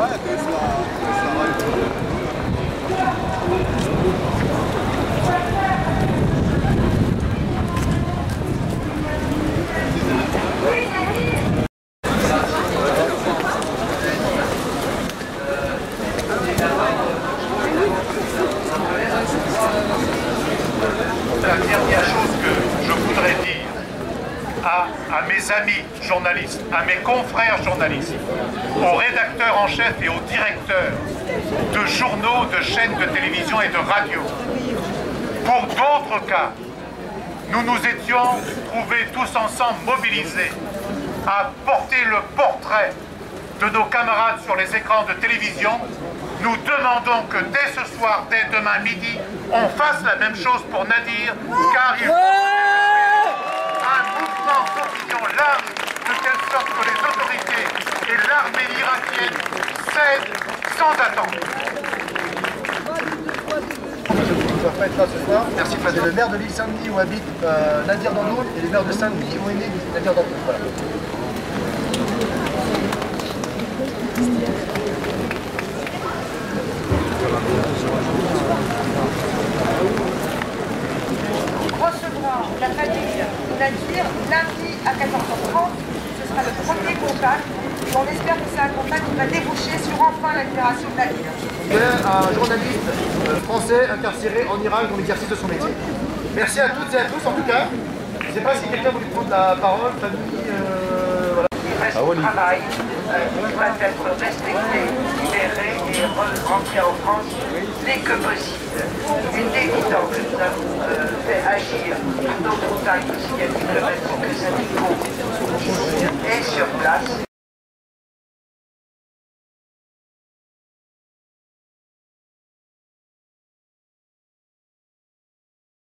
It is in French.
La dernière chose que je voudrais dire à mes amis journalistes, à mes confrères journalistes, aux rédacteurs en chef et aux directeurs de journaux, de chaînes de télévision et de radio, pour d'autres cas, nous nous étions trouvés tous ensemble mobilisés à porter le portrait de nos camarades sur les écrans de télévision. Nous demandons que dès ce soir, dès demain midi, on fasse la même chose pour Nadir, car il faut un mouvement d'opinion large, de telle sorte que les autorités et l'armée irakienne cèdent sans attendre. Je ne dois pas être là ce soir. Merci. C'est le maire de l'île Saint-Denis où habite Nadir Dandoul et le maire de Saint-Denis où est né Nadir Dandoul. Voilà. Recevra la famille Nadir lundi à 14h30. Ce sera le premier contact. Et on espère que c'est un contact qui va déboucher sur enfin la libération de Nadir. Il est un journaliste français incarcéré en Irak dans l'exercice de son métier. Merci à toutes et à tous en tout cas. Je ne sais pas si quelqu'un voulait prendre la parole, famille, voilà. Il reste du travail, il va être respecté, libéré et rentré en France dès que possible. Il est évident que nous avons fait agir nos contacts aussi à kilomètres pour que syndicaux